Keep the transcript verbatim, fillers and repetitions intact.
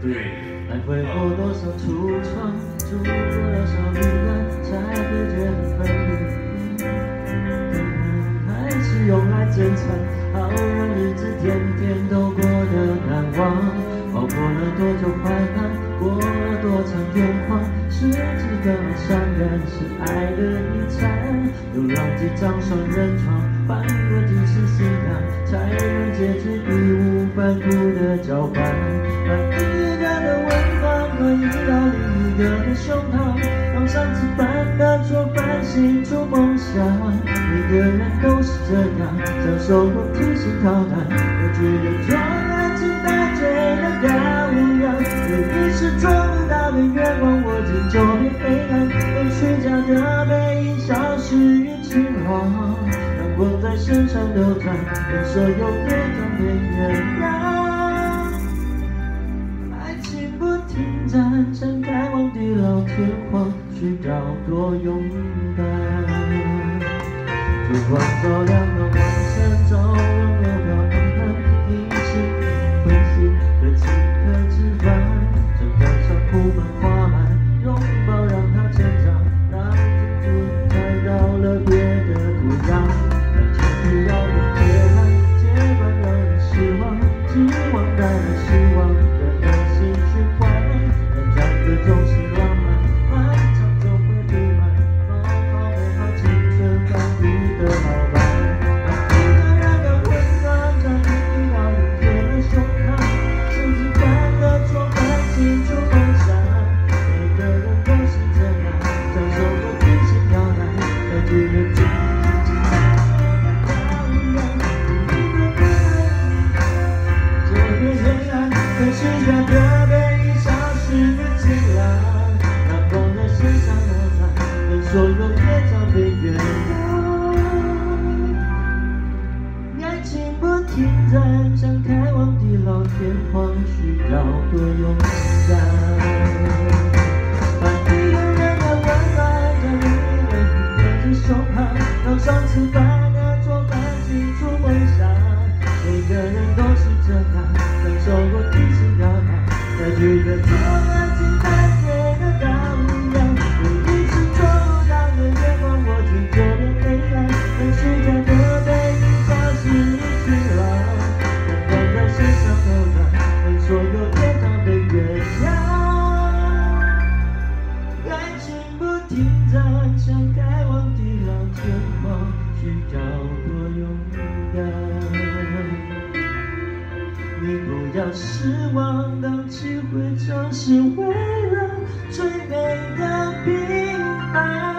来回过多少橱窗，住过多少旅馆，才会觉得分离。爱是用来珍藏，好让日子天天都过得难忘。熬过了多久怀念，过了多长变化，是知道伤感是爱的遗产。流浪几张双人床，翻过几次信仰，才能解释义无反顾的交换。把一个的温暖转移到另一个的胸膛，让上次般的做饭醒出梦想。每个人都是这样，享受过提心吊胆，我觉得装安静带醉的羔羊。有一时捉不到的月光，握紧就变黑暗，被虚假的背影消失于情网。阳光在身上流转，让所有业障被原谅。爱情不停站，想开往地老天荒，需要多勇敢。烛光照亮了晚晨，照亮了表安排，一起温馨的请客吃饭，正赶上铺满花蔓，拥抱让它成长，让青春看到了别的土壤。让情绪要用接盘，接盘让人失望，希望带来希望的恶性循环。成长的总是浪漫，漫长总会不满，好好美好青春放你的老伴。把一个人的温暖转移到另一个的胸膛，甚至般的做饭庆祝梦想。每个人都是这样，享受过提心吊胆，才觉得自己可是让的背影消失于晴朗，阳光在身上流淌，让所有业障被原谅。爱情不停站，想开往地老天荒，需要多勇敢。把一个人的温暖在另一个人的胸膛，让上次般的做饭庆祝梦想。每个人都是这样，享受过提心吊胆，才觉得做安静带醉的羔羊。有一次捉不到的月光，握紧就变黑暗，让虚假的背影消失于晴朗。阳光在身上流淌，让所有业障被原谅。爱情不停站，想开往地老天荒，需要多勇敢。你不要失望，当机会尝试为了最美的平凡。